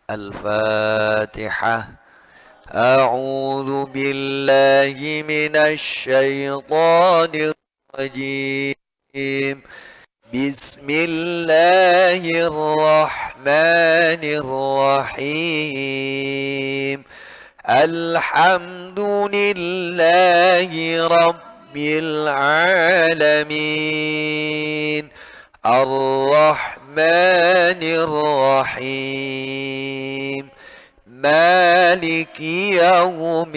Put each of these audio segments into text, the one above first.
الفاتحة. أعوذ بالله من الشيطان الرجيم. بسم الله الرحمن الرحيم. الحمد لله رب العالمين. الرحمن الرحيم. مالك يوم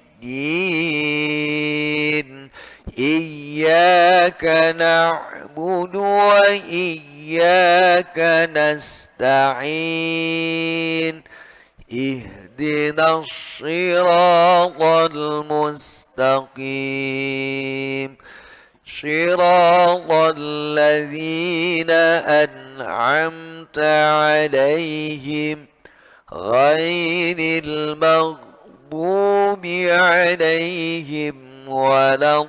الدين. إياك نعبد وإياك نستعين. اهدنا الصراط المستقيم. صراط الذين أنعمت عليهم غير المغضوب عليهم ولا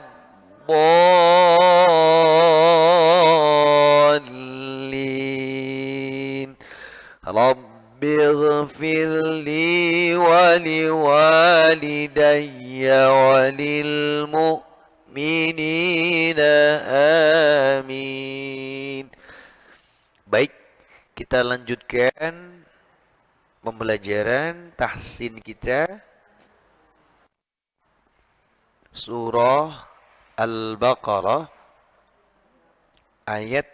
الضالين. رب اغفر لي ولوالدي وللمؤمنين آمين. Baik, kita lanjutkan pembelajaran tahsin kita surah Al-Baqarah ayat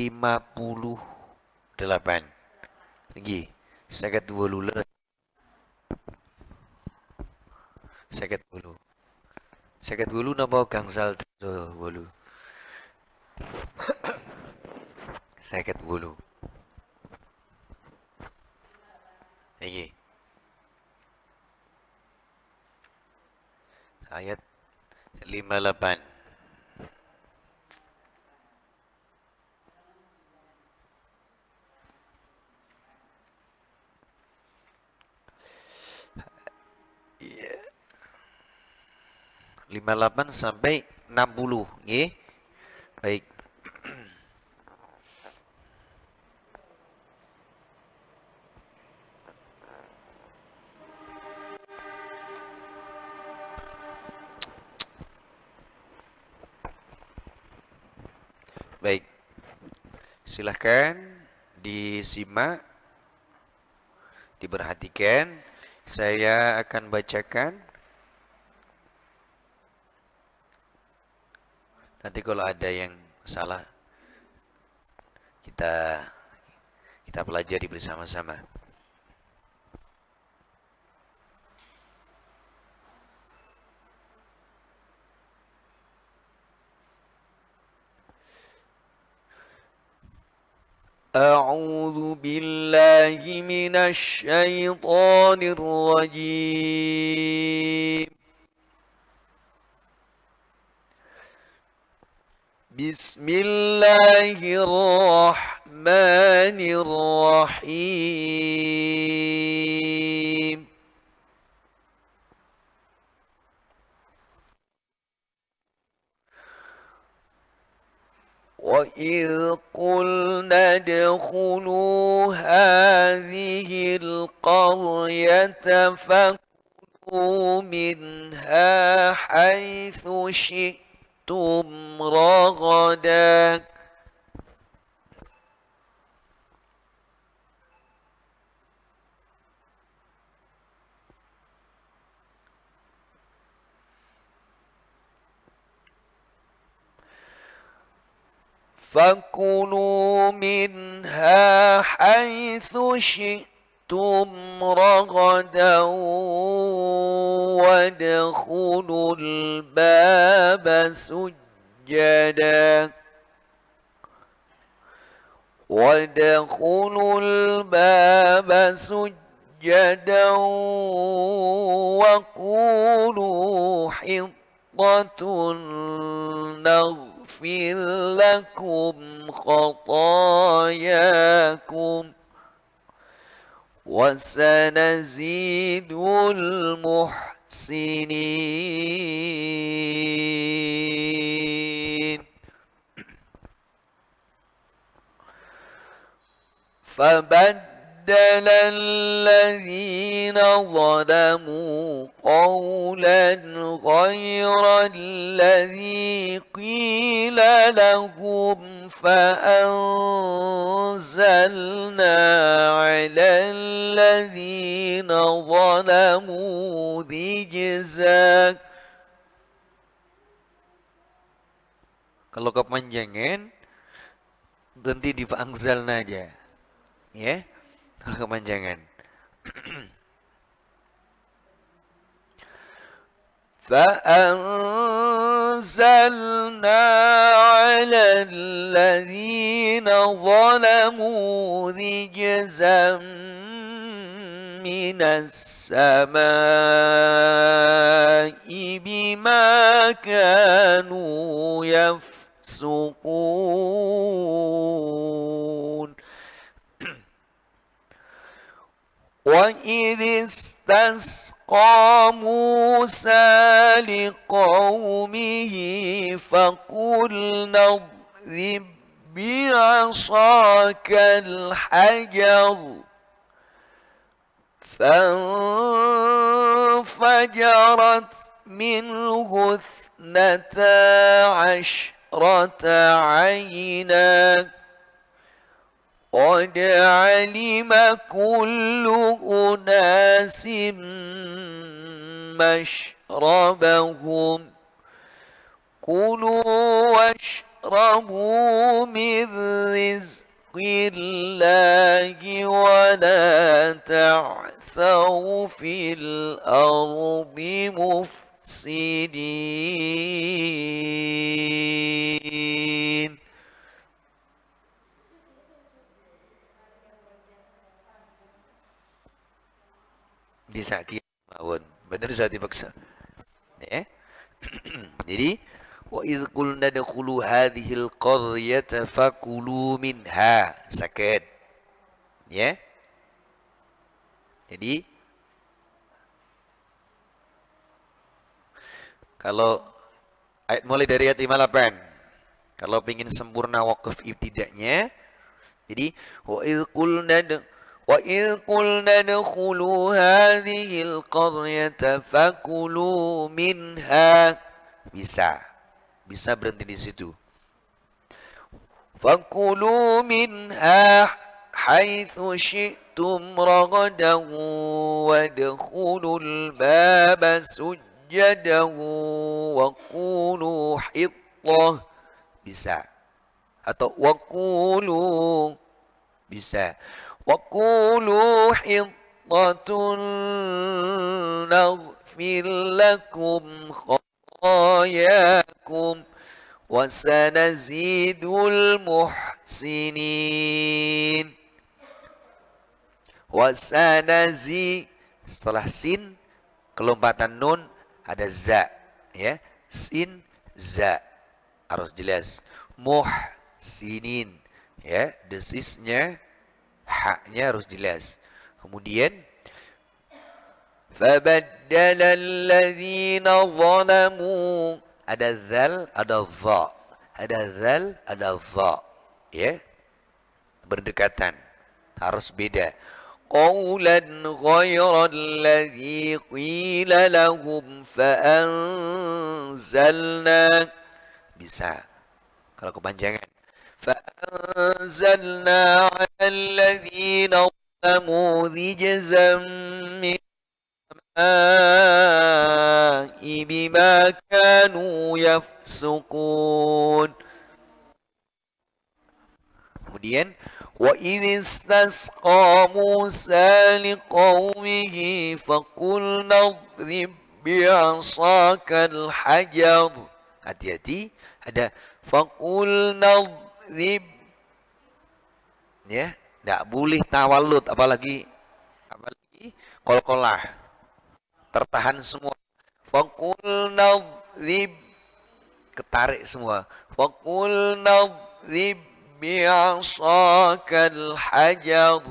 58. Lagi, sakit dulu lah. Sakit dulu. Sakit dulu nama gangsal dulu. Sakit dulu. Lagi. Ayat 58. Yeah. 58 sampai 60, nggih. Baik. Baik. Silahkan disimak, diperhatikan. Saya akan bacakan. Nanti kalau ada yang salah, kita pelajari bersama-sama. أعوذ بالله من الشيطان الرجيم. بسم الله الرحمن الرحيم. وإذ قلنا ادخلوا هذه القرية فكلوا منها حيث شئتم رغدا. فكلوا منها حيث شئتم رغدا وادخلوا الباب سجدا. وادخلوا الباب سجدا وقولوا حطة نغفر لكم خطاياكم وسنزيد المحسنين. فبدل الذين ظلموا قولا غير الذي قيل لهم فأنزلنا على الذين ظلموا رجزا. Kalau kepanjangan berhenti di fa'anzalna aja. Ya. Kalau kepanjangan. فأنزلنا على الذين ظلموا رجزا من السماء بما كانوا يفسقون. وإذ استسقى موسى لقومه فقلنا اضرب بعصاك الحجر فانفجرت منه 12 عينا قد علم كل أناس مشربهم كلوا واشربوا من رزق الله ولا تعثوا في الأرض مفسدين. Disaki mawon bener saya dipaksa ya. Jadi wa idh qulna dakhulu hadhil qaryata fakulu minha sakit ya. Jadi kalau ayat mulai dari ayat 58 kalau ingin sempurna waqaf ibtida'nya, jadi وَإِذْ قُلْنَا ادْخُلُوا هَذِهِ الْقَرْيَةَ فَكُلُوا مِنْهَا. Bisa berhenti di situ. فَكُلُوا مِنْهَا حَيْثُ شِئْتُمْ رَغَدًا وَادْخُلُوا الْبَابَ سُجَّدًا وَقُولُوا حِطَّةٌ. Bisa. Atau وَقُولُوا. Bisa. وَقُولُوا حِطَّةٌ نَغْفِرْ لَكُمْ خَطَايَاكُمْ وَسَنَزِيدُ الْمُحْسِنِينَ. Setelah sin kelompatan nun ada za ya, sin za harus jelas. Muhsinin ya, desisnya haknya harus jelas. Kemudian fabaddala alladhina zalamu, ada dzal, ada dha. Ada dzal, ada dha. Ya. Berdekatan. Harus beda. Qawlan ghayra alladhi qila lahum fa'anzalna. Bisa. Kalau kepanjangan. فأنزلنا على الذين ظلموا رجزا من السماء بما كانوا يفسقون. Kemudian وَإِذِ اسْتَسْقَى مُوسَى لِقَوْمِهِ فَقُلْنَا اضْرِب بِّعَصَاكَ الْحَجَرَ. Hati-hati, ada فَقُلْنَا rib ya, tidak boleh tawalud, apalagi qalqalah, tertahan semua. Faqulna rib, ketarik semua. Faqulna rib bi'asakal hajar.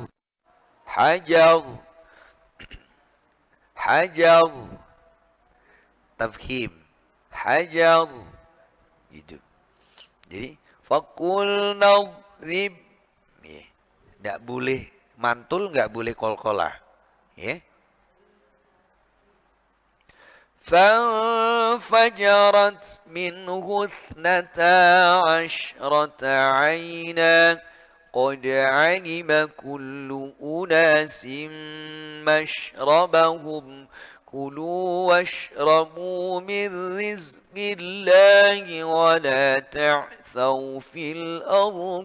Hajar tafkhim, hajar gitu. Jadi Fakulna rib, tidak boleh mantul nggak boleh kolkolah. Ya. فانفجرت منه اثنتا عشرة عينا قد علم كل أناس مشربهم كلوا واشربوا من رزق الله ولا تعثوا في الأرض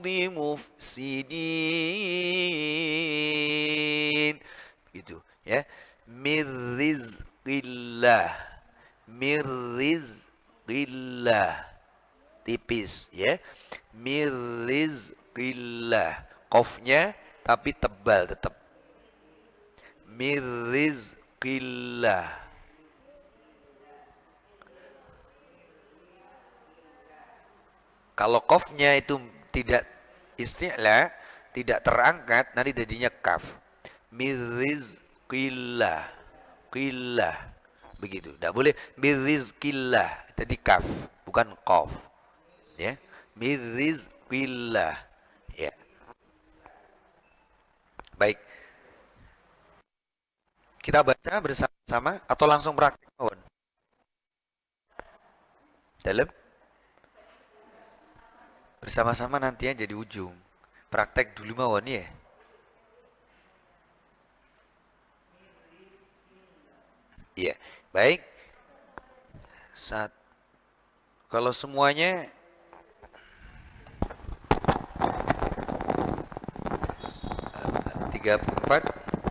مفسدين. Gitu ya. Min rizqillah. Min rizqillah. Tipis ya. Min rizqillah. Qafnya tapi tebal tetap. Min rizqillah. Kalau qafnya itu tidak isti'la, tidak terangkat, nanti jadinya kaf. Min rizqillah. Qillah. Begitu. Tidak boleh min rizqillah. Jadi kaf, bukan qaf. Ya. Min rizqillah. Ya. Baik. Kita baca bersama-sama atau langsung praktik, mawon? Dalam bersama-sama nanti aja di ujung. Praktek dulu mawon ya. Iya, baik. Kalau semuanya 34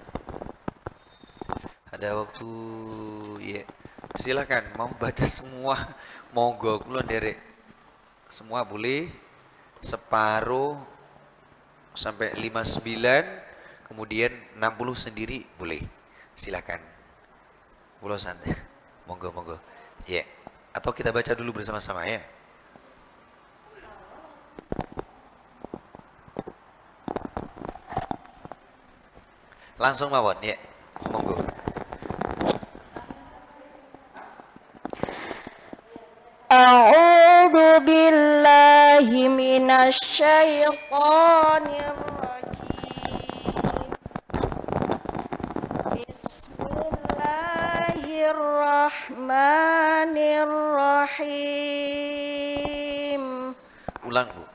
ada waktu ya. Silakan mau baca semua monggo kula nderek. Semua boleh separuh sampai 59 kemudian 60 sendiri boleh. Silakan. Kula santai. Monggo monggo. Ya. Atau kita baca dulu bersama-sama ya. Langsung mawon ya. Monggo. A'udzu billahi minasy syaithanir rajim. Bismillahirrahmanirrahim. Ulang, Bu.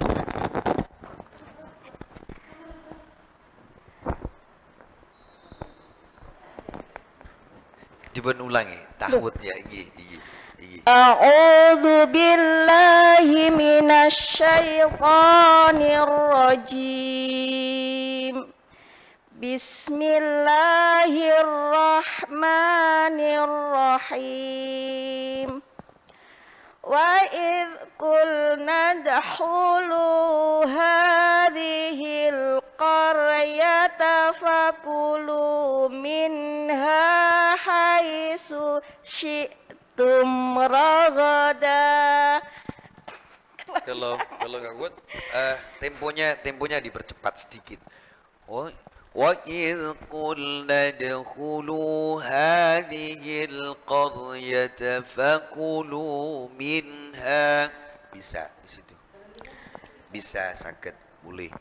Dibun ulangi, tahwud ya iki. A'udzu billahi minasy syaithanir rajim. Bismillahirrahmanirrahim. Wa idh qulna dkhulu hadhil qaryata fakulu minha haitsu syi'tum ragada. Kalau nggak kuat, temponya dipercepat sedikit. Oh, wa idh qulna dkhulu hadhil qaryata fakulu minha. Bisa di situ. Bisa sakit, boleh.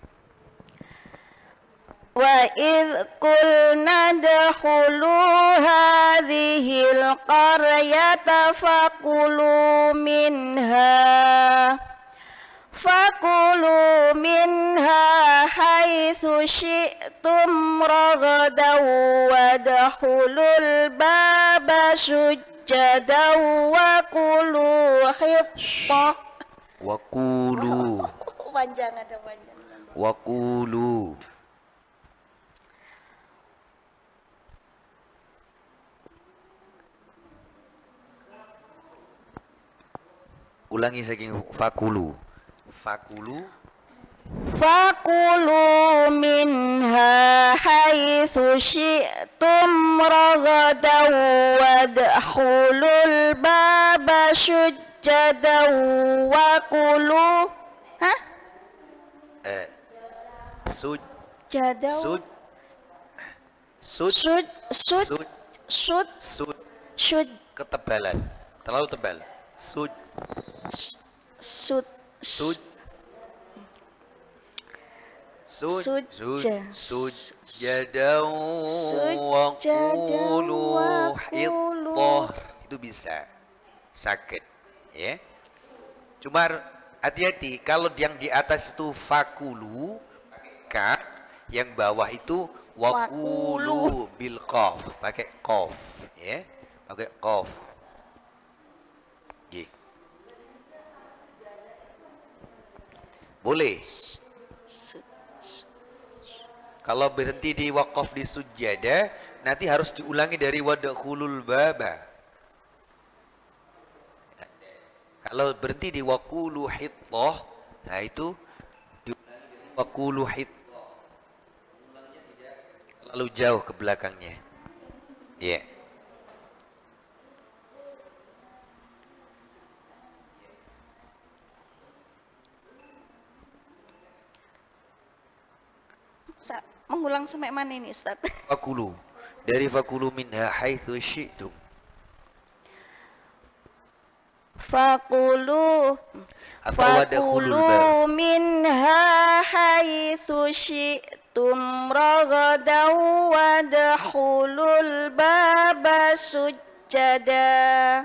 Wa idh qulna dkhulu hadhil qaryata fakulu minha haitsu syi'tum ragadan wadkhulul baba sujjadan wa qulu hittah. Wa qulu. Panjang ada panjang. Wa qulu. Ulangi saking fakulu. Fakulu minha haitsu syi'tum ragadan wadkhulul baba sujjadan wa qulu sud ketebalan terlalu tebal. Sujjadan wa qulu hittah. Itu bisa. Sakit. Ya. Cuma hati-hati kalau yang di atas itu fakulu, ka, yang bawah itu waqulu bil qaf, pakai qaf, ya. Pakai qaf. G. Boleh. Kalau berhenti di waqaf di sujada, nanti harus diulangi dari wadkhulul baba. Kalau berhenti di waqulu hittah, nah itu diulangi dari waqulu hittah. Ulangnya tidak terlalu jauh ke belakangnya. Ya. Yeah. Mengulang sampai mana ini Ustaz? Fakulu. Dari fakulu minha haitsu syi'tum. Fakulu minha haitsu syi'tum ragadan wadkhulul baba sujjada.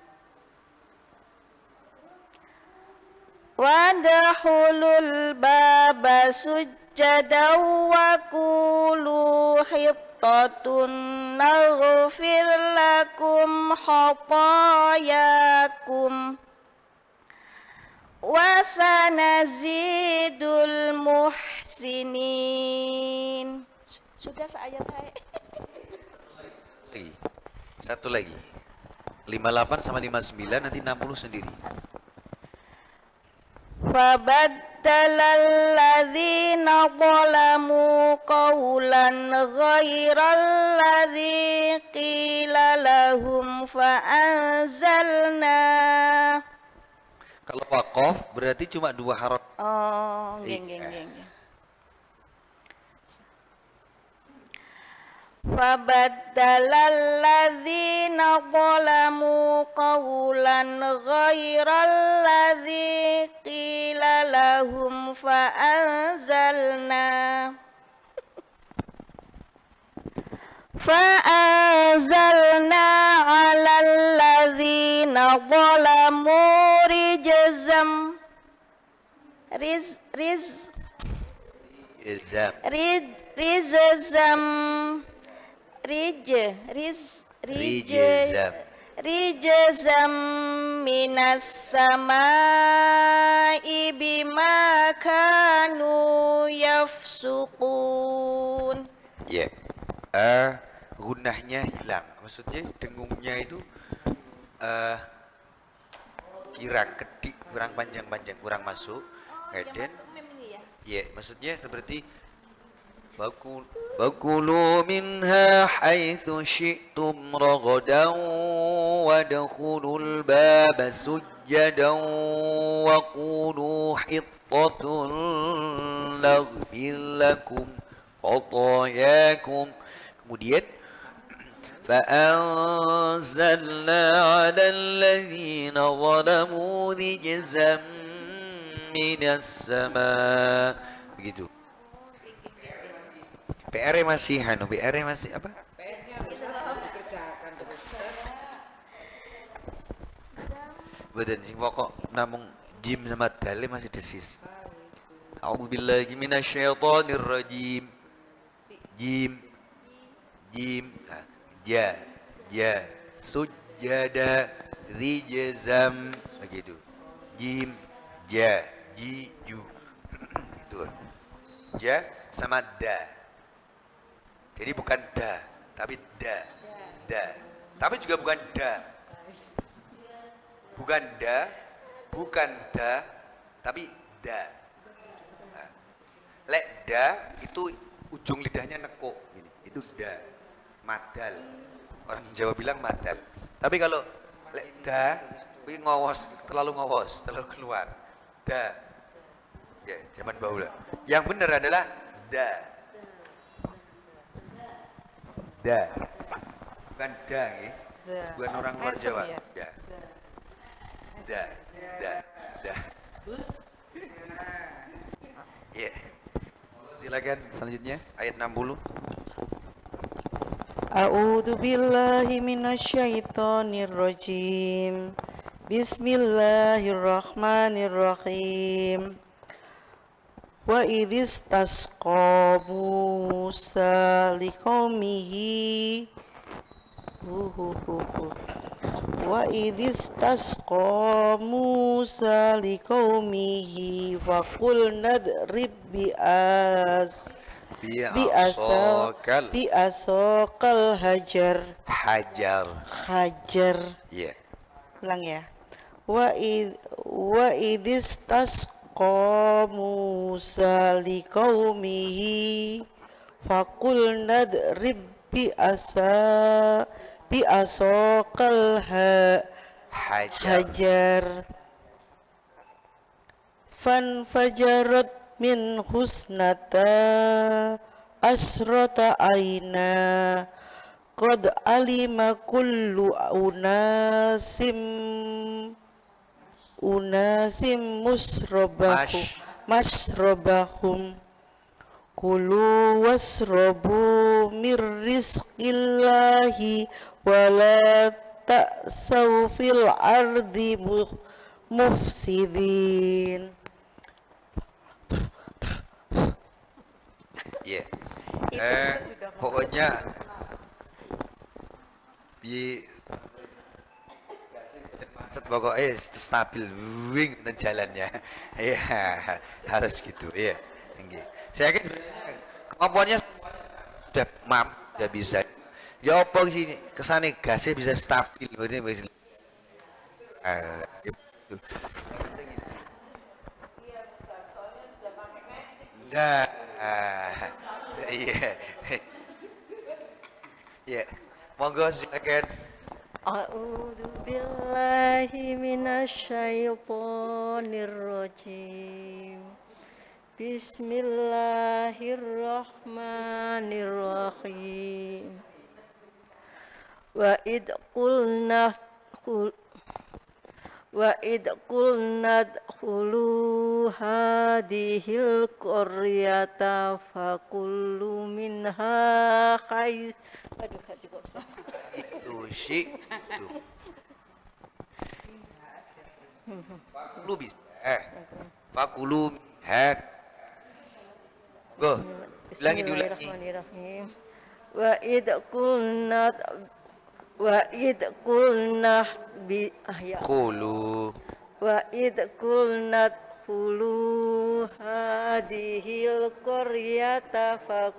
Wadkhulul baba sujjada wa qulu hittatun naghfir lakum khatayakum wa sanazidul muhsinin. Sudah seayat hai. Satu lagi. 58 sama 59 nanti 60 sendiri. Fabaddalal ladzina zalamu qawlan ghairal ladzi qila lahum fa'anzalna. Kalau waqaf berarti cuma 2 haraf. Oh, geng. Fabaddalal ladzina zalamu qawlan ghairal ladzi qila lahum fa'anzalna 'alal ladzina zalamu rijzam rijzam minas samai bima kanu yafsukun. Ya. Gunnahnya hilang. Maksudnya dengungnya itu kedik, kurang panjang-panjang, kurang masuk. Dan ya, maksudnya seperti Fakulu minha haitsu syi'tum ragadan wadkhulul baba sujjadan wa qulu hittatun naghfir lakum khatayakum. Kemudian فأنزلنا على الذين ظلموا رجزا من السماء. Begitu. PR masih PR masih apa? PR-nya dikerjakan. Badan sing pokok namung jim sama dal masih desis. A'udzubillahi minasyaitonir rajim. Jim. Ja sujada rijzam begitu. Jim ju. Itu. Ja sama da. Jadi bukan da, tapi da. Tapi juga bukan da. Bukan da, tapi da. Nah, lek da itu ujung lidahnya nekuk, itu da. Madal. Orang Jawa bilang madal. Tapi kalau lek da, ini terlalu keluar. Da. Ya, zaman bahula. Yang benar adalah da. Bukan da, bukan orang luar Jawa. Da. Ya. Silakan selanjutnya ayat 60. A'udzu billahi minasyaitonir rajim. Bismillahirrahmanirrahim. Wa idistasqa Musa liqaumihi Wa idistasqa Musa liqaumihi faqul nadrib Bi'asokal bi'asokal hajar hajar. Ya. ulang ya. Wa idistasqa Musa liqaumihi faqul nadrib bi'asokal hajar fanfajarat min husnata asrata aina qad alima kullu unasim masrabahum kulu wasrabu mir rizqillahi wala ta'saw fil ardi mufsidin. Ya. Pokoknya macet pokoknya stabil wing dan jalannya. Ya, harus gitu ya. Saya yakin kemampuannya sudah sudah bisa. Ya apa sih kesane gasnya bisa stabil begini. Nah, iya. Ya, monggo silakan. A'udzu billahi minasyaitonir rajim. Bismillahirrahmanirrahim. Wa id qulna dkhulu hadhil qaryata fakullu minha khayr. Aduh, cukup. Itu sih itu. Fakulu bisa. Fakulu minha. Go. Ulangi dulu. Bismillahirrahmanirrahim. Wa id qulna bi Kulu. wa id qulna khulu hadhil qaryata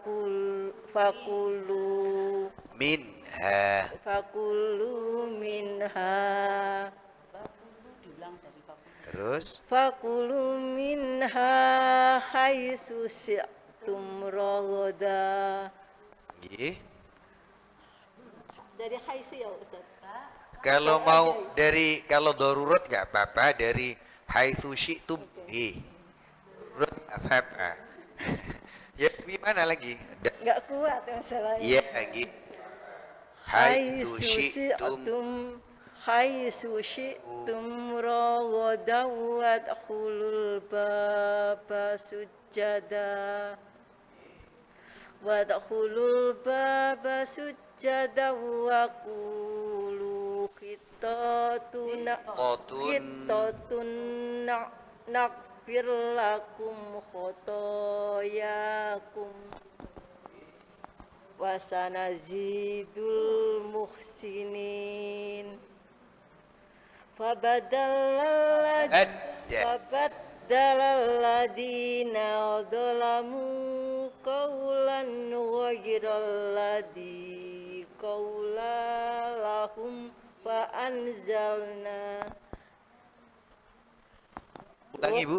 fakulu Minha. Terus fakulu minha haitsu syi'tum ragada. nggih. Dari haitsu ya Ustaz. Kalau mau kalau darurat nggak apa-apa, dari haitsu syi'tum. Darurat nggak apa-apa. Ya gimana lagi? Enggak kuat masalahnya. Iya gitu. Haitsu syi'tum ragadan wadkhulul baba sujada wa qulu qittatun nakfir lakum khotoyakum wasanazidul muhsinin. Fabadalal ladina dhalamu qawlan ghayral ladzi qawla lahum fa anzalna. Ulangi Bu.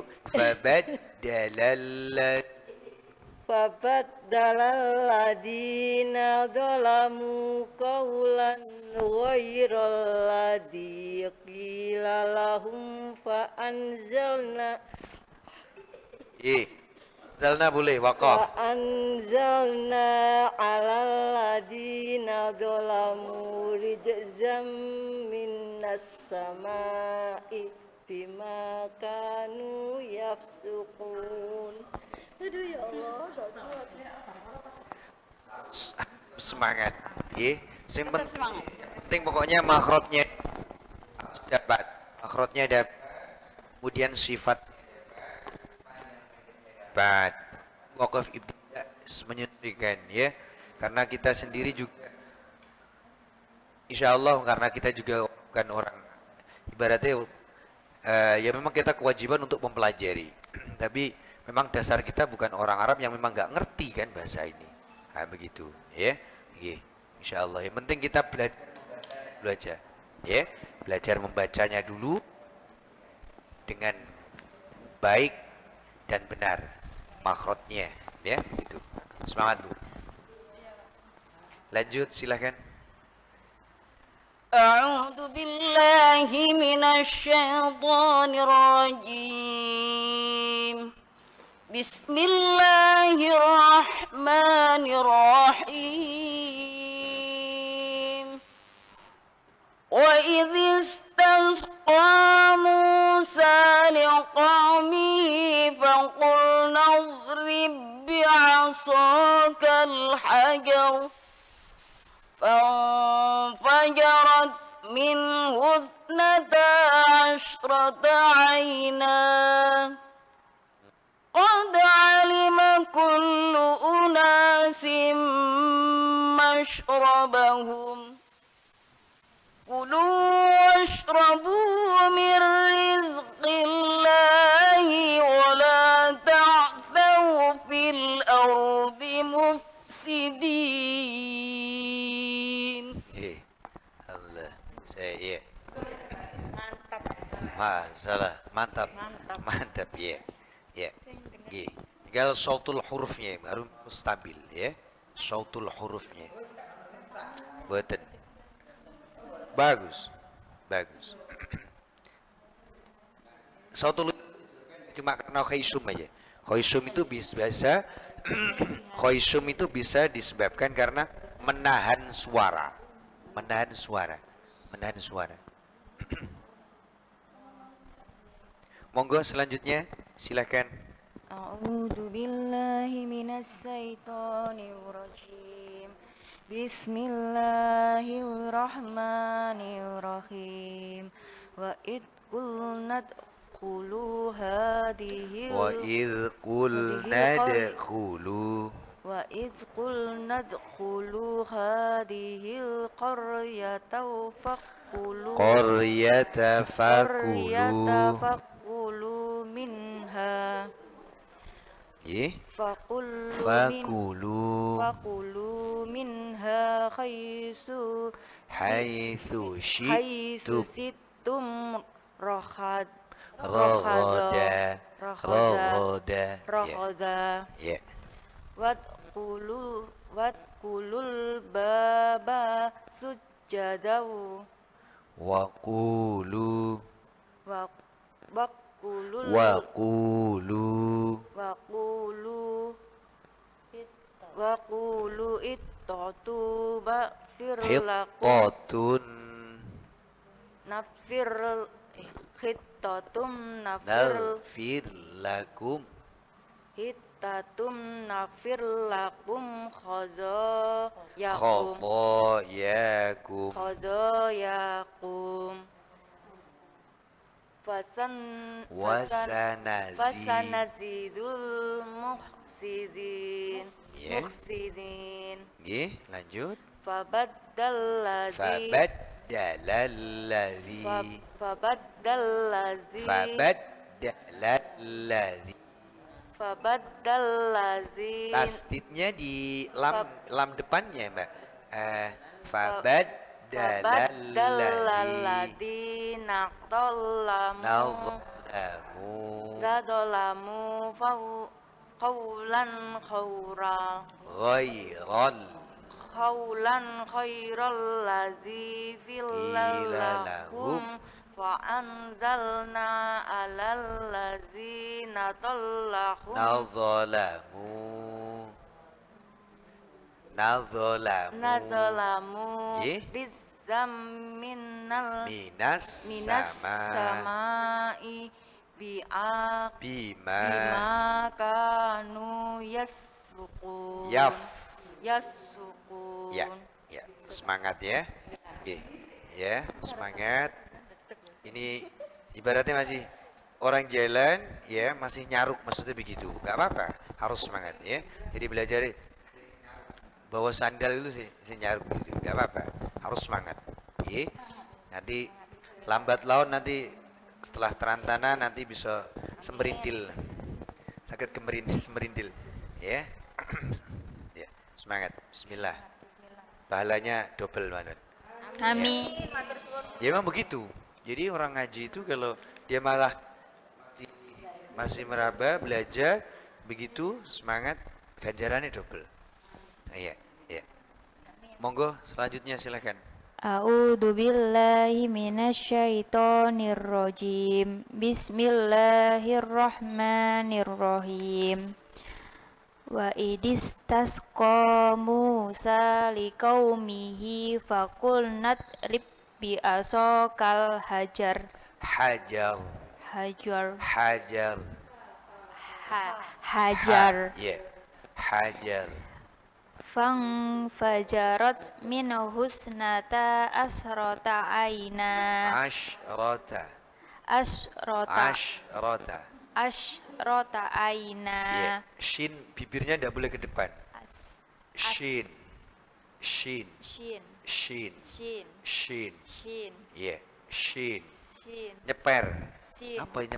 Fabaddalal ladina dhalamu qawlan ghayral ladzi qila lahum fa anzalna. Zalna boleh waqaf. Fa anzalna 'alal ladina dhalamu rijzam minas sama'i bima kanu yafsukun. Aduh ya Allah, gak kuat. Semangat. Nggih. Sing penting pokoknya makhrajnya dapat. Makhrajnya dapat. Kemudian sifat dapat. Waqaf ibtida menyuntikkan ya. Karena kita sendiri juga insya Allah karena kita juga bukan orang ibaratnya ya memang kita kewajiban untuk mempelajari. Tapi memang dasar kita bukan orang Arab yang memang nggak ngerti kan bahasa ini. Nah, begitu ya. Nggih. Insyaallah yang penting kita belajar ya, belajar membacanya dulu dengan baik dan benar makhrajnya ya, gitu. Semangat Bu. Lanjut silakan. A'udzu billahi minasyaitonir rajim. Bismillahirrahmanirrahim. Wa idh istasqa Musa liqaumihi faqulna idrib bi'asaka al-hajar فانفجرت منه 12 عينا قد علم كل أناس مشربهم كلوا واشربوا من رزق الله ولا تعثوا في الأرض مفسدين. Allah, saya masalah mantap, mantap ya, ya, ya. Tinggal sautul hurufnya baru stabil ya, sautul hurufnya, buatan, bagus, bagus. Sautul cuma karena khaisum aja, khaisum itu biasa, khaisum itu bisa disebabkan karena menahan suara, menahan suara, menahan suara. Monggo selanjutnya silakan. A'udzu billahi minasyaitonir rajim. Bismillahirrahmanirrahim. Wa id qulna dkhulu hadhihi Wa idh qulna dkhulu wa id qulna dkhulu hadhihi al-qaryata faqulu qaryata fakulu. faqulu minha Ye faqulu minha haitsu shi'tum sittum ragada ya. Wadkulul baba sujadaw Wa qulu Wakulul ittatu ba'fir lakum nafir hittatum nafir lakum khodoyakum fasanazidul muhsidin. Nggih, lanjut. Fabaddalladzi tasdidnya di lam depannya Mbak. Fabaddalladzi naqdalamu qawlan khairal ladzi lahum fa'anzalna 'alal ladzina nazalamu rizam minas samai bi'a bima bima kanu yasukun yaf yasukun. ya ya semangat ya. Oke ya semangat. Ini ibaratnya masih orang jalan ya masih nyaruk maksudnya begitu nggak apa-apa harus semangat ya. Jadi belajar bawa sandal itu sih nyaruk gitu nggak apa-apa harus semangat ya. Nanti lambat laun nanti setelah terantana nanti bisa semerindil sakit kemerindil semerindil ya. Ya semangat bismillah pahalanya double manut. Amin. Ya memang begitu. Jadi orang ngaji itu kalau dia malah masih meraba belajar begitu semangat ganjarannya double. Iya, iya. Monggo selanjutnya silakan. A'udzu billahi minasyaitonir rajim. Bismillahirrahmanirrahim. Wa idistasqa Musa liqaumihi faqulnat rib bi asokal hajar Hajar, hajar hajar, hajar ya, hajar. fang fajarat min husnata asrota aina Ashrota, asrota ashrota. asrota Ya, aina shin bibirnya tidak boleh ke depan. as Shin, shin, shin shin, shin shin. shin Ya, shin. shin Nyeper. shin Apa ini?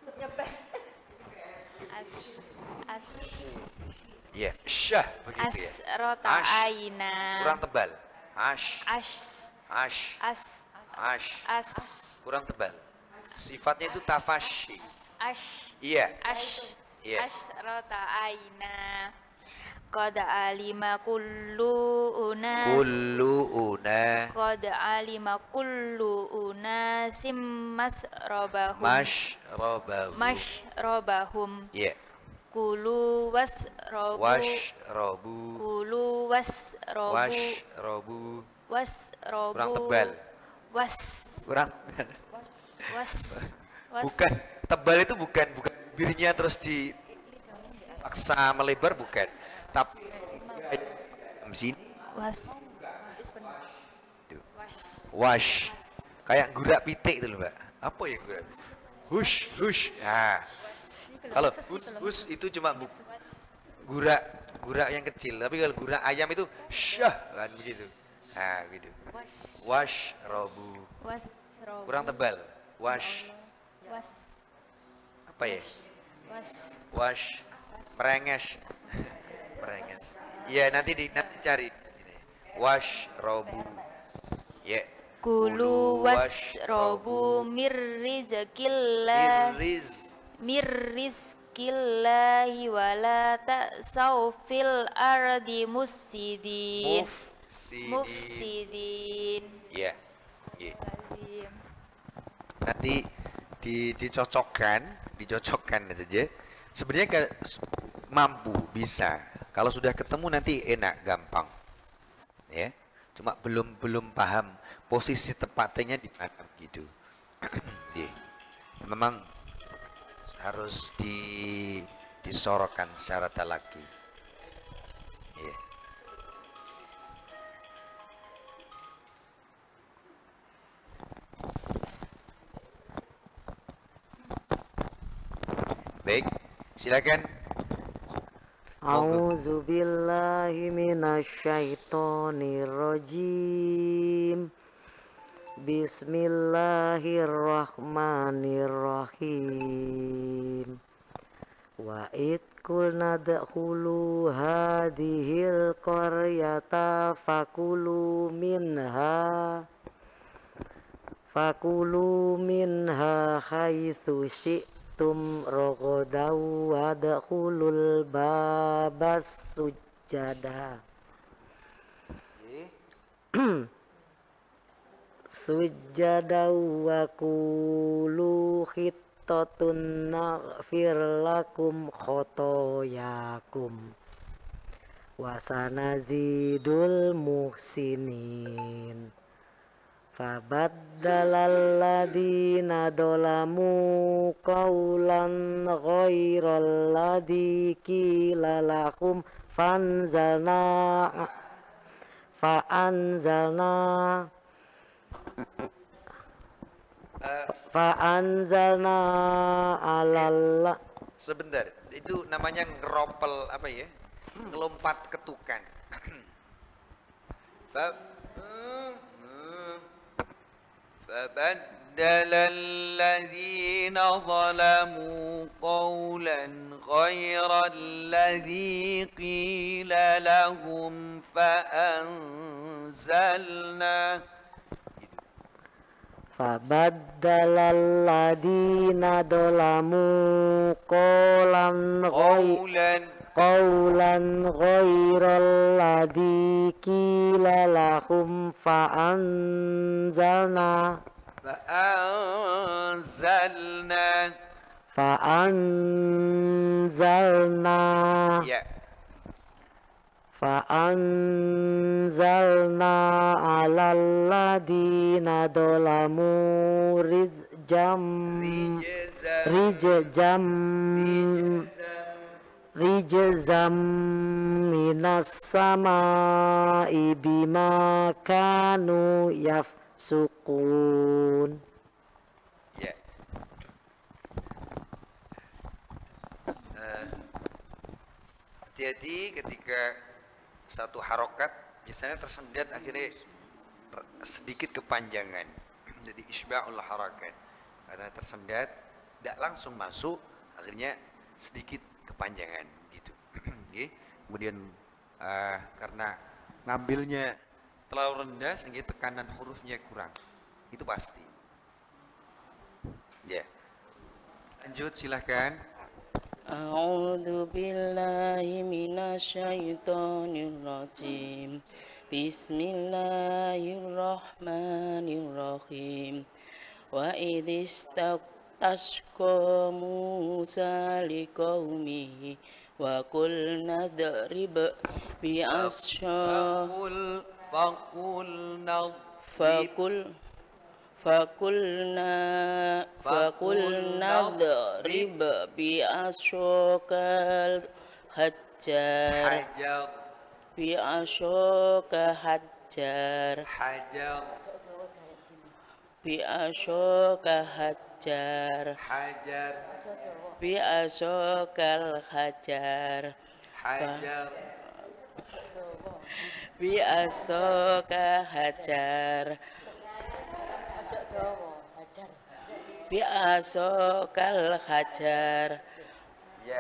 as as Ya, syah begitu ya. asrota Ash. aina Kurang tebal. Ash, as ash, as ash. as Kurang tebal. Sifatnya itu tafashi. ash Iya. ash Iya. asrota aina qad alima kullu unas Kullu una qad alima kullu unasim masrabahum mashrabahu. mashrabahum Iya. kulu wasrabu Washrabu. kulu wasrabu Washrabu. wasrabu Kurang tebal. was Kurang. was Bukan tebal itu bukan bibirnya terus dipaksa melebar bukan. Tapi sini was tuh. was Wash. Kayak gurak pitik itu loh, Mbak. Apa ya gurak pitik? Hush, hush. Nah. Kalau hus itu cuma gurak yang kecil, tapi kalau gurak ayam itu syah kan begitu. Nah, gitu. Wash robu. wasrabu Kurang tebal. Wash was apa ya? was Wash merenges. Merenges. Iya, nanti cari ini. Wash robu. Ya. kulu wasrabu mirrizqillah Iriz. mirrizqillahi wala ta'saw fil ardi mufsidin Mufsidin. mufsidin Iya. Iya. Nanti dicocokkan saja. Sebenarnya mampu bisa. Kalau sudah ketemu nanti enak gampang. Ya. Cuma belum paham posisi tepatnya di mana gitu. Iya. Memang harus disorotkan secara talaki. Iya. Baik, silakan. Monggo. A'udzu billahi minasyaitonir rajim. Bismillahirrahmanirrahim. Wa id qulna dkhulu hadhil qaryata fakulu minha haitsu syi'tum ragadaw wadkhulul babas sujada sujada wa qulu hittatun naghfir lakum khotoyakum wa sanazidul muhsinin. Fabaddalal ladina dolamu qawlan ghairal ladzi qila lahum fa'anzalna alalla. Sebentar, itu namanya ngeropel apa ya? Ngelompat ketukan. فبدل الذين ظلموا قولا غير الذي قيل لهم Fabaddalal ladina dolamu qawlan ghairal ladzi qila lahum fa'anzalna ya. Fa'anzalna alal ladina dolamu rijzam minas sama'i bima kanu yafsukun. Ya. Hati-hati ketika satu harokat biasanya tersendat akhirnya sedikit kepanjangan. Jadi isba'ul harakat. Karena tersendat tidak langsung masuk, akhirnya sedikit kepanjangan gitu. Kemudian karena ngambilnya terlalu rendah sehingga tekanan hurufnya kurang. Itu pasti. Ya. Lanjut silahkan. A'udzu billahi minasyaitonir rajim. Bismillahirrahmanirrahim. Wa idistasqa Musa liqaumihi wa qulna drib bi Fakulna drib bi asyokal hajar biasokal hajar Ya,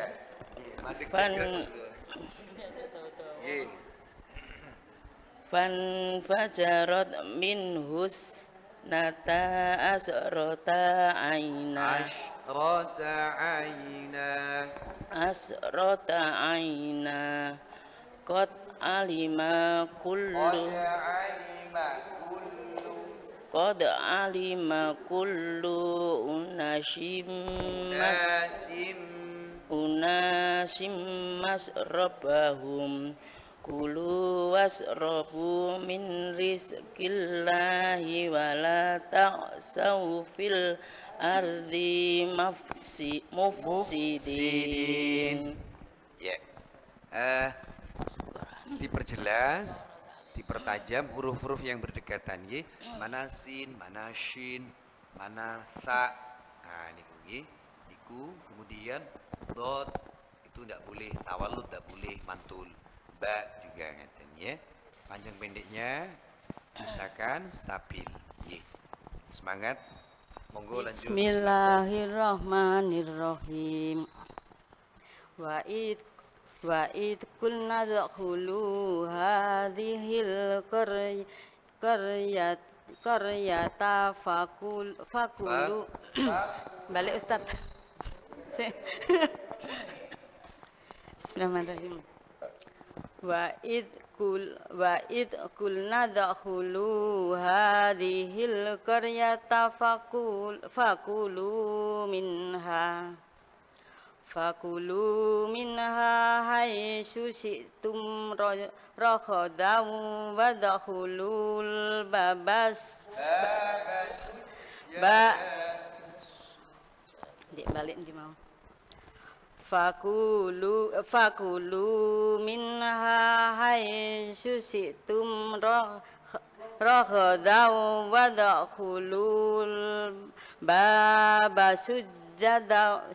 fan fajarat min husnata asrota aina qad alima kullu unasim masrabahum kulu wasrabu min rizqillahi wala ta'saw fil ardi mufsidin. Ya. Diperjelas, dipertajam huruf-huruf yang berdekatan nggih. Mana sin, mana shin, mana tha. Nah niku nggih. Niku kemudian dot itu tidak boleh tawallud, tidak boleh mantul. Ba juga ngaten ya. Panjang pendeknya usahakan stabil nggih. Semangat. Monggo lanjut. Bismillahirrahmanirrahim. Wa id kulna dkhulu hadhil qaryata fakulu balik Ustaz. Bismillahirrahmanirrahim. Wa id kulna dkhulu hadhil qaryata fakulu minha Fakulu minha haitsu syi'tum raghadan wadkhulul babas Dik balik di mau. Fakulu minha haitsu syi'tum raghadan wadkhulul baba sujada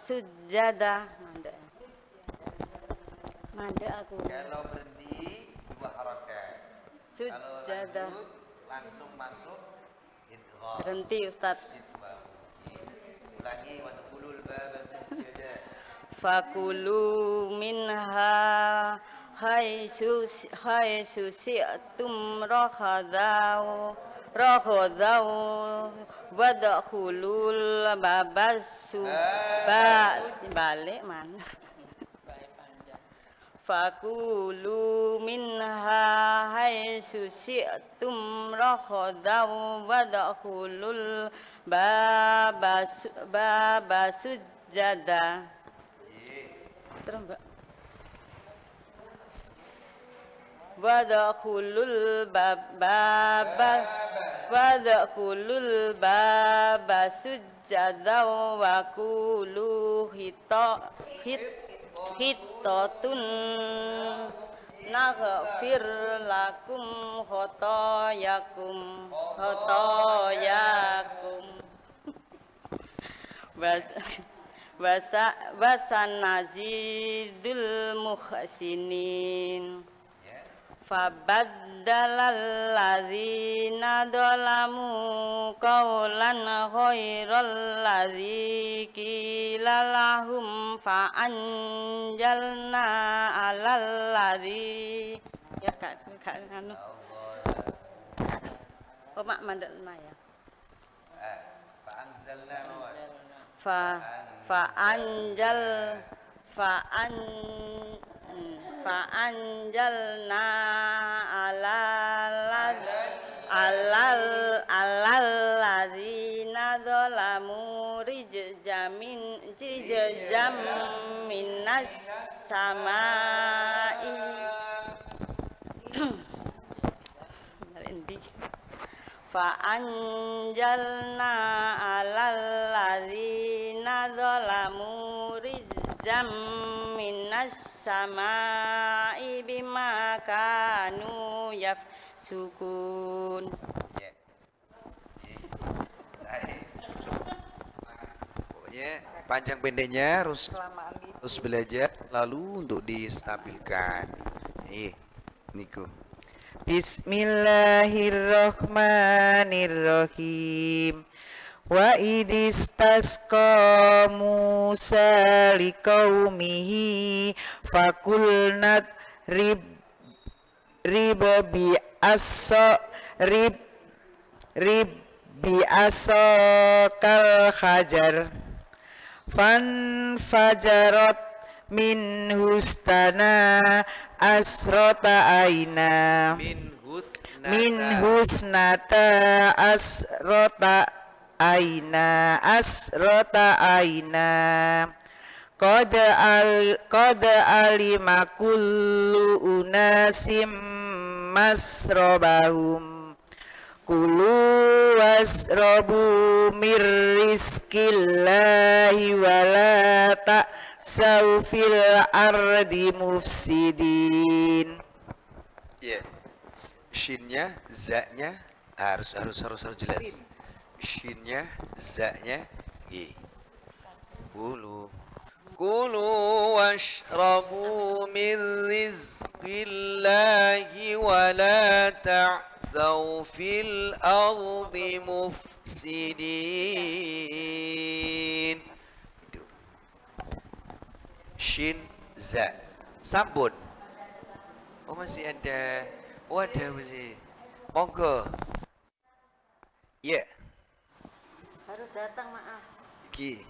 manda aku Kalau berhenti 2 harakat. Kalau sujada lanjut langsung masuk idgham. berhenti Ustaz. Ulangi wa taqulul baba sujada. Fakulu minha haitsu syi'tum raghadan wadkhulul babasu balik mana Fakulu minha haitsu syi'tum raghadan wadkhulul baba sujada. Terus Mbak. Wadkhulul baba sujada wa qulu hittatun naghfir lakum khotoyakum wasanazidul muhsinin fabaddalal ladzina dzalamu qawlan ghairal ladzi qila lahum fa'anjalna 'alal ladzi ya kan anu oh mak mandalna ya fa'anjalna alal ladzina dzalamu rijzam minas samai fa'anjalna alal ladzina dzalamu rijzam minas samai bima kanu yafsukun. Pokoknya panjang pendeknya harus belajar lalu untuk distabilkan. Niku. Bismillahirrahmanirrahim. Wa idistasqa Musa liqaumihi fakulnat rib bi asakal hajar fanfajarat min hustana asrota aina min husnata asrota aina qad alima kullu unasim masrabahum kulu wasrabu mir rizqillahi wala ta'saw fil ardi mufsidin. Shinnya, za-nya harus jelas. Shinnya, za-nya, Kulu washrabu min rizqillahi wa la ta'thaw fil ardi mufsidin. Shin, za. Sambun. Oh masih ada. Oh ada masih. Monggo. Harus datang maaf. Iki.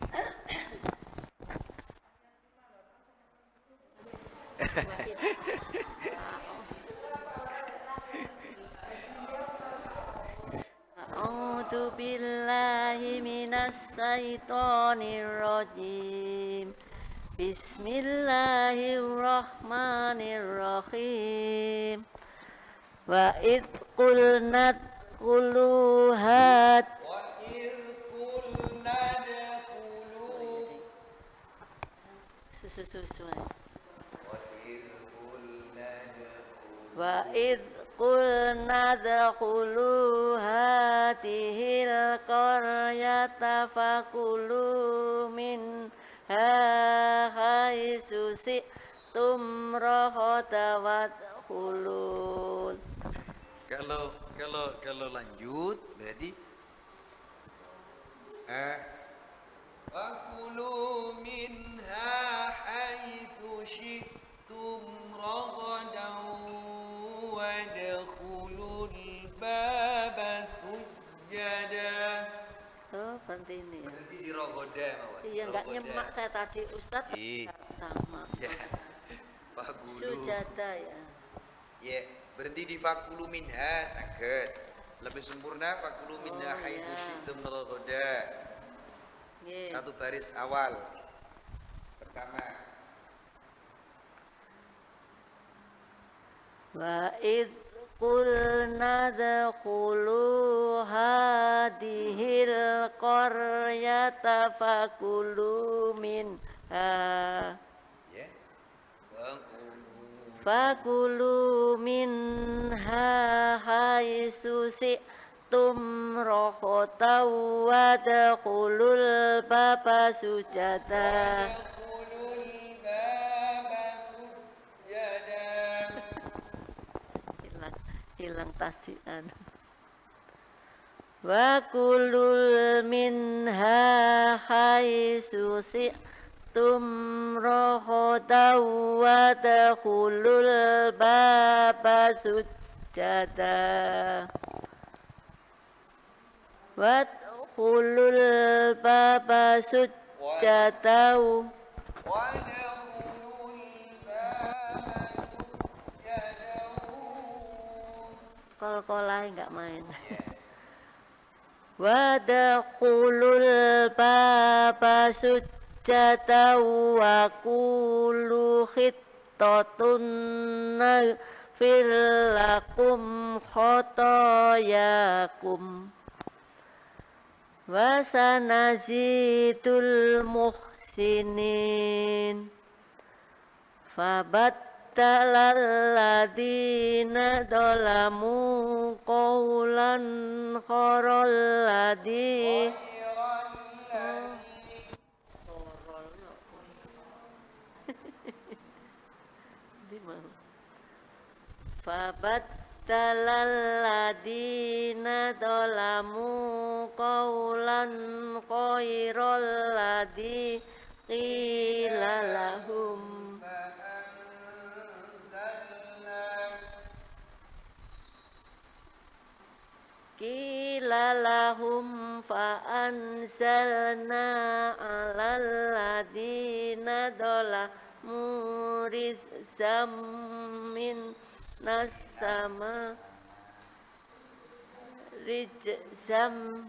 A'udzu billahi minas syaitonir rajim. Bismillahirrahmanirrahim. Wa id qulna quluhat susu wa id qulna dakhulu hatihil qaryata fakulu minha haitsu si'tum raghada wadkhulun. Kalau lanjut berarti fakulu minha haitsu syi'tum ragadan wadkhulul baba sujada. Oh, berarti ini ya. Berarti di rogoda mawar. Iya, enggak nyemak saya tadi Ustadz. Sama. Ya. Fakulu. Sujada ya. Ya, berhenti di fakulu minha saged. Lebih sempurna fakulu minha haitsu syi'tum rogoda. Nggih. Satu baris awal. Pertama. Wa id qulna dakhulu hadihil qaryata fakulu minha Ya. fakulu minha haitsu si'tum raghatan wadkhulul baba sujada. Hilang tasian. Wa kulul minha haitsu si'tum raghatan wadkhulul baba sujada. Wadkhulul baba sujada. Kol-kolai enggak main. Wadkhulul baba sujada wa qulu khittatun naghfir lakum khotoyakum wa sanazidul muhsinin. Fabattalalladzina dzalamu qawlan kharal ladzi Fabattalalladzina dzalamu qawlan khairal ladzi qila lahum Qila lahum fa anzalna alal ladina dzalamu rizqam min nas-sama rizqam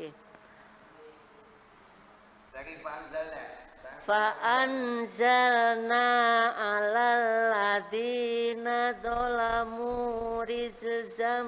Saking fa'anzalna. Fa'anzalna alal ladina dzalamu rizqam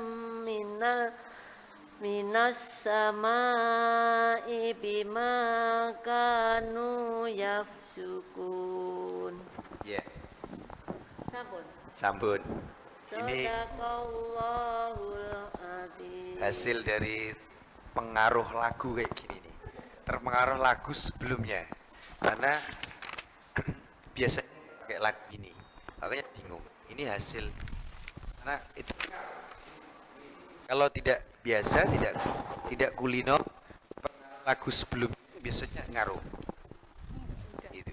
minas samai bima kanu yafsukun. Ya, Sampun. sambun. Ini Sadaqallahul adzim. hasil dari pengaruh lagu kayak gini nih. Terpengaruh lagu sebelumnya. Karena biasanya pakai lagu gini. Makanya bingung. Ini hasil karena itu kalau tidak biasa, tidak kulino, lagu sebelumnya biasanya ngaruh. Gitu.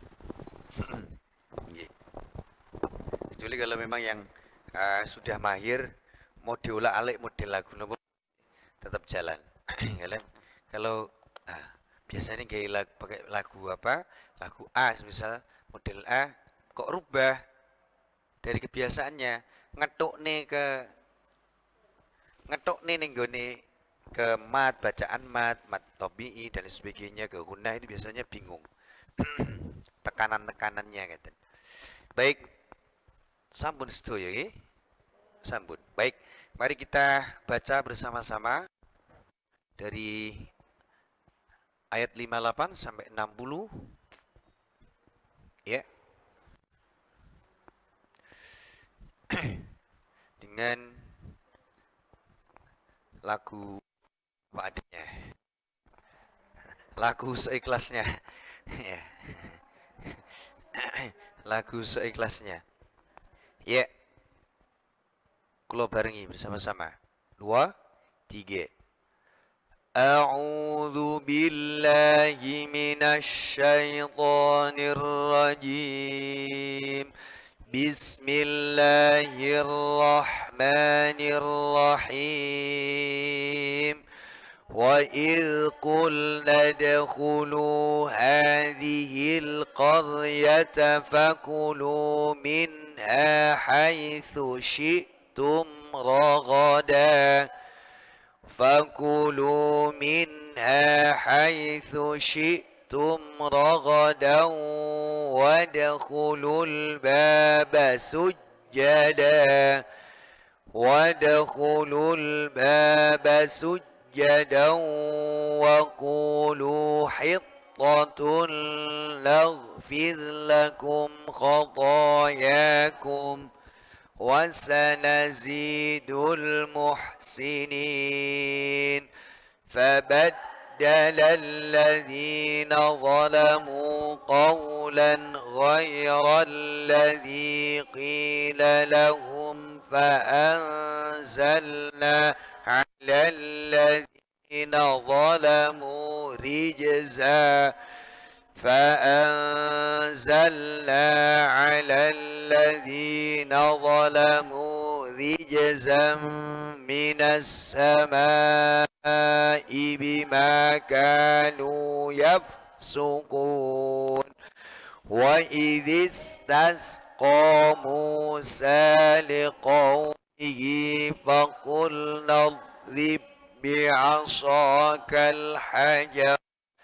Kecuali kalau memang yang sudah mahir mau diulak-alik model lagu nopo tetap jalan. Kalau biasanya kayak pakai lagu apa? Lagu A misal model A kok rubah dari kebiasaannya ngetuk nih nenggone ke mat, bacaan mat tobi'i dan sebagainya ke gunah itu biasanya bingung. tekanan-tekanannya ngeten. Baik, sampun sedaya nggih. Sampun. Baik, mari kita baca bersama-sama dari ayat 58 sampai 60. Ya. Dengan lagu apa adanya. Lagu seikhlasnya. Ya. Lagu seikhlasnya. Ya. Kula barengi bersama-sama. 2, 3. A'udzu billahi minasy syaithanir rajim. Bismillahirrahmanirrahim. وَإِذْ قُلْنَا ادْخُلُوا هَٰذِهِ الْقَرْيَةَ فَكُلُوا مِنْهَا حَيْثُ شِئْتُمْ رَغَدًا فَكُلُوا مِنْهَا حَيْثُ شِئْتُمْ رَغَدًا وَادْخُلُوا الْبَابَ سُجَّدًا وَقُولُوا حِطَّةٌ نَغْفِرْ لَكُمْ خَطَايَاكُمْ وَسَنَزِيدُ الْمُحْسِنِينَ فَبَدَّلَ الَّذِينَ ظَلَمُوا قَوْلًا غَيْرَ الَّذِي قِيلَ لَهُمْ فَأَنزَلْنَا على الذين ظلموا رجزا فأنزلنا على الذين ظلموا رجزا من السماء بما كانوا يفسقون وإذ استسقى موسى لقومه فقلنا اضرب بعصاك الحجر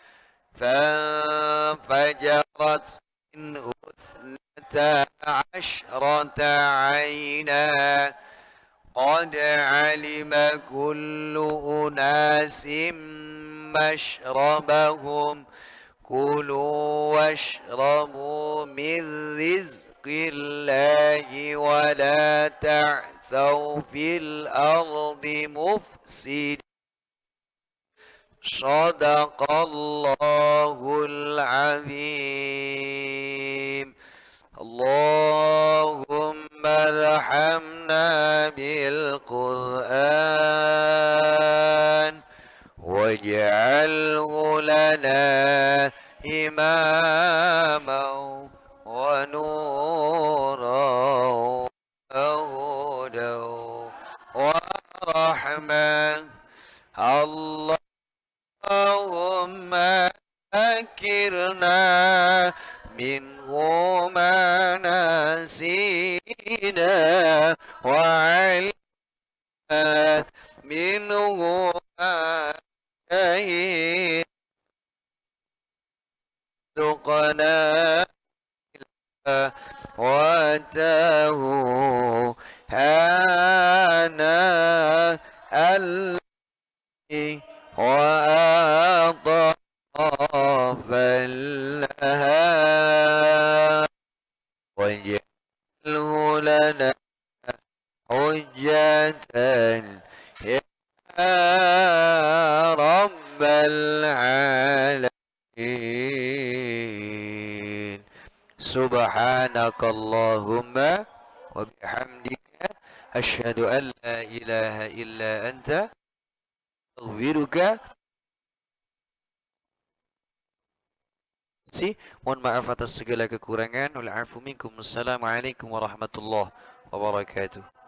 فانفجرت منه 12 عينا قد علم كل أناس مشربهم كلوا واشربوا من رزق الله ولا تعثوا في الأرض مفسدين صدق الله العظيم اللهم ارحمنا بالقرآن واجعله لنا إماما ونورا وهدى ورحمة اللهم ذكرنا منه ما نسينا وعلمنا منه ما جهلنا رزقنا واتاه هانا الليل وأطراف النهار واجعله لنا حجة يا رب العالمين سبحانك اللهم وبحمدك أشهد أن لا إله إلا أنت أستغفرك. Mohon maaf atas segala kekurangan. Wal afu minkum. Assalamualaikum warahmatullahi wabarakatuh.